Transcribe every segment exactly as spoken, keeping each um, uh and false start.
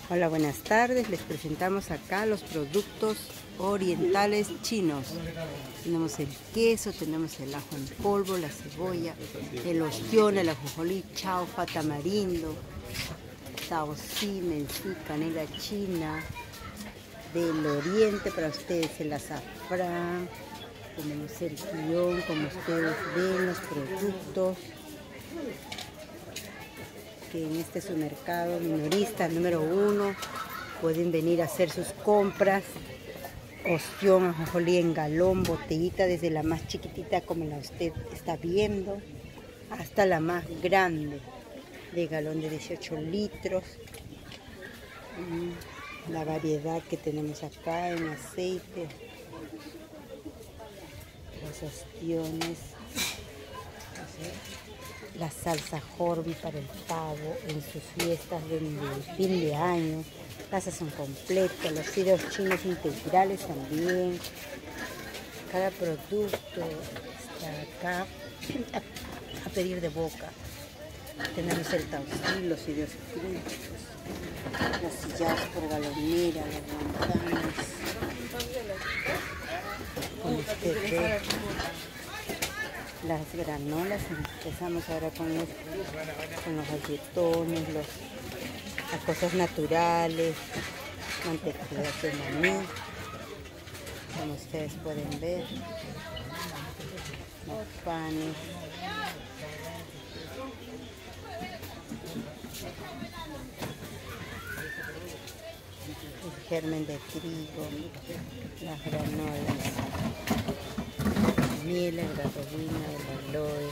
Hola, buenas tardes. Les presentamos acá los productos orientales chinos. Tenemos el queso, tenemos el ajo en polvo, la cebolla, el ostión, el ajonjolí, chaufa, tamarindo, saocí, mentí, canela china, del oriente para ustedes el azafrán. Tenemos el guión, como ustedes ven, los productos. Que en este supermercado minorista número uno pueden venir a hacer sus compras. Ostión, ajonjolí en galón, botellita desde la más chiquitita como la usted está viendo hasta la más grande de galón de dieciocho litros. La variedad que tenemos acá en aceite, los ostiones, la salsa Horby para el pavo en sus fiestas de fin de año, la sazón completa, los fideos chinos integrales también. Cada producto está acá a, a pedir de boca. Tenemos el taucí, los fideos fritos, las silladas por galonera, las montañas. Como usted ve, las granolas. Empezamos ahora con los, con los galletones, los, las cosas naturales, mantequillas de maní, como ustedes pueden ver, los panes, el germen de trigo, las granolas, miel, el garrobina, el aloe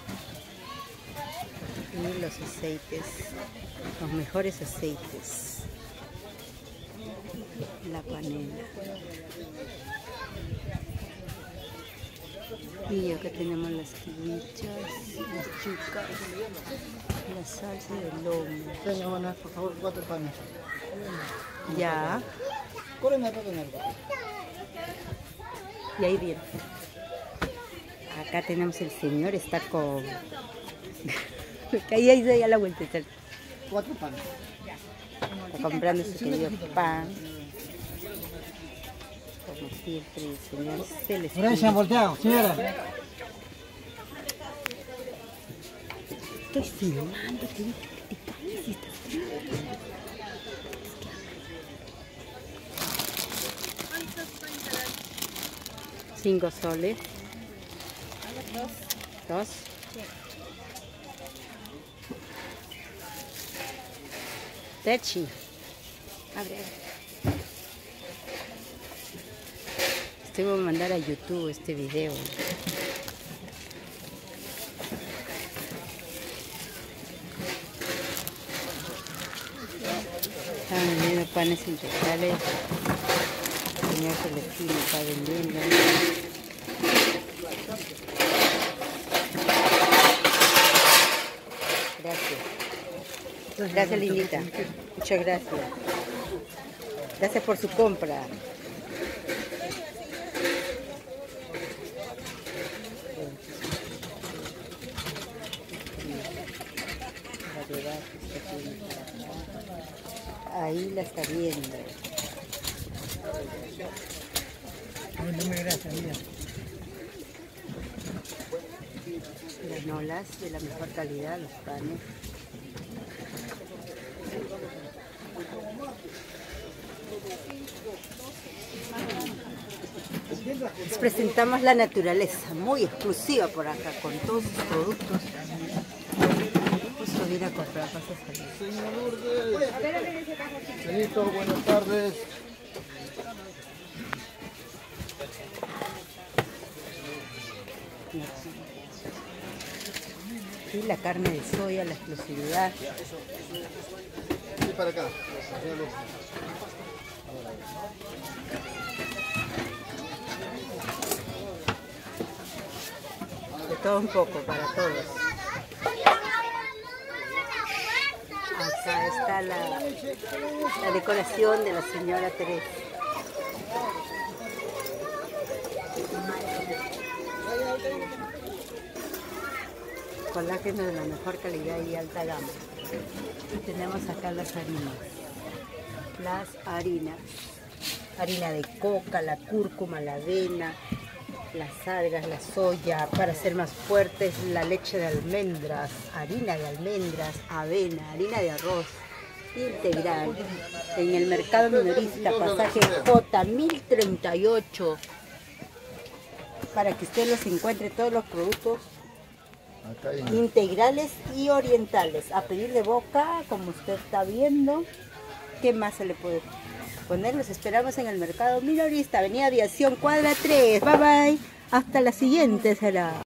y los aceites, los mejores aceites, la panela. Y acá tenemos las quiwichas, las chucas, la salsa de lomo. Señora, por favor, cuatro panes. Ya. Y ahí viene. Acá tenemos el señor, está con... ahí, ahí, ahí a la vuelta. Está, Cuatro panes. está comprando su querido pan. Como siempre, el señor se les... Gracias, volteado, señora. Estoy filmando, te digo que te calles y estás... Cinco soles. Dos. Dos. Sí. Techi. Abre. Este voy a mandar a YouTube este video. Están vendiendo panes integrales. El señor Celestino está vendiendo. Gracias. Gracias, lindita. Muchas gracias. Gracias por su compra. Ahí la está viendo. Gracias, mía. Granolas de la mejor calidad, los panes. Les presentamos la naturaleza, muy exclusiva por acá, con todos sus productos. Justo viene a comprar, pasa a salir. Señor Lourdes. Señorito, buenas tardes. Y la carne de soya, la exclusividad. Sí, para acá. Señor Lourdes. De todo un poco, para todos. Acá está la, la decoración de la señora Teresa. Colágeno de la mejor calidad y alta gama. Y tenemos acá las harinas. las harinas. Harina de coca, la cúrcuma, la avena, las algas, la soya. Para ser más fuertes, la leche de almendras, harina de almendras, avena, harina de arroz integral. En el mercado minorista, pasaje J mil treinta y ocho. Para que usted los encuentre todos los productos integrales y orientales. A pedir de boca, como usted está viendo. ¿Qué más se le puede poner? Los esperamos en el mercado minorista, Avenida Aviación, cuadra tres. Bye bye. Hasta la siguiente será.